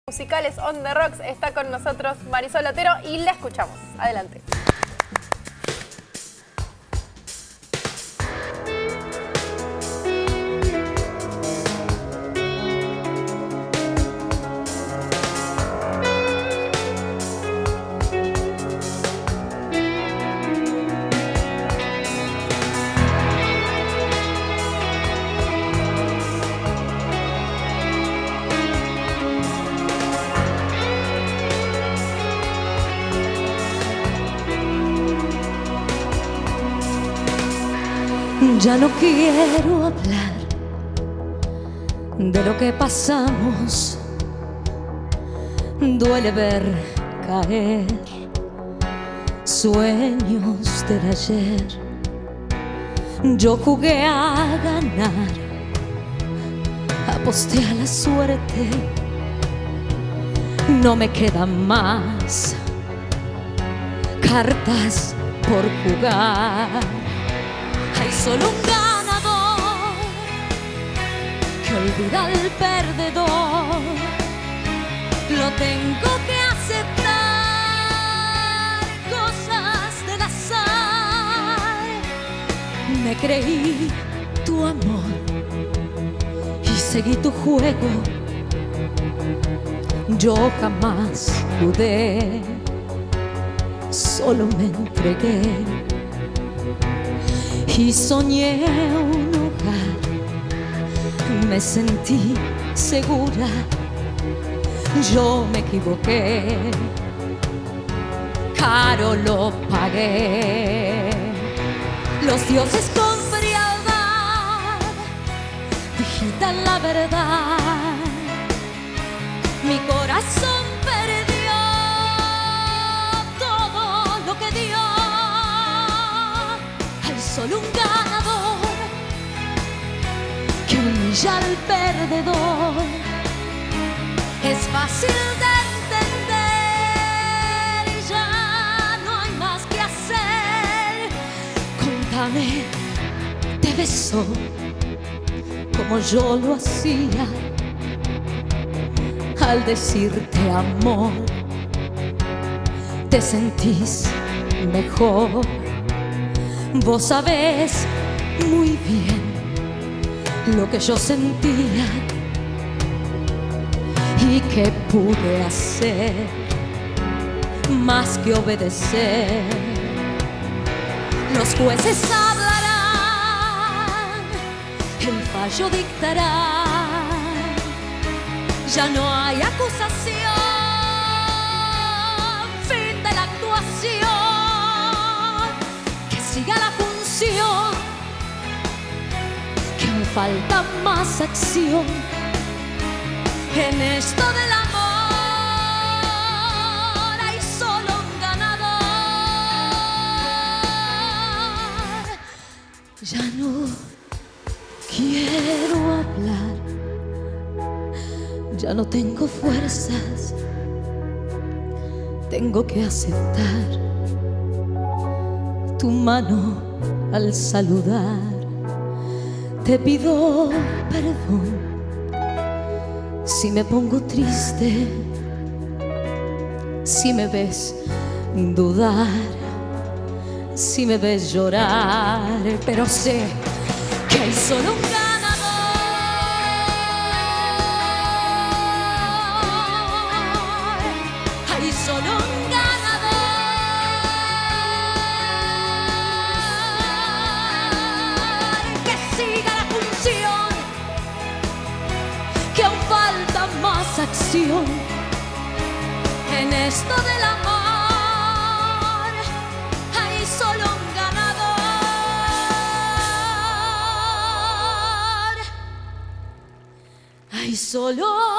Musicales on the Rocks. Está con nosotros Marisol Otero y la escuchamos. Adelante. Ya no quiero hablar de lo que pasamos. Duele ver caer sueños del ayer. Yo jugué a ganar, aposté a la suerte. No me quedan más cartas por jugar. Hay solo un ganador que olvida al perdedor. Lo tengo que aceptar, cosas del azar. Me creí tu amor y seguí tu juego. Yo jamás dudé, solo me entregué. Y soñé un hogar, me sentí segura. Yo me equivoqué, caro lo pagué. Los dioses con frialdad digitan la verdad. Mi corazón perdió todo lo que dio. Solo un ganador que humilla al perdedor. Es fácil de entender, ya no hay más que hacer. Contame, te besó como yo lo hacía. Al decirte amor, te sentís mejor. Vos sabés muy bien lo que yo sentía y que pude hacer más que obedecer. Los jueces hablarán, el fallo dictará. Ya no hay acusación, fin de la actuación. Siga la función, que me falta más acción en esto del amor. Hay solo un ganador. Ya no quiero hablar, ya no tengo fuerzas, tengo que aceptar tu mano al saludar. Te pido perdón si me pongo triste, si me ves dudar, si me ves llorar. Pero sé que hay solo un ganador. Hay solo un más acción en esto del amor. Hay solo un ganador. Hay solo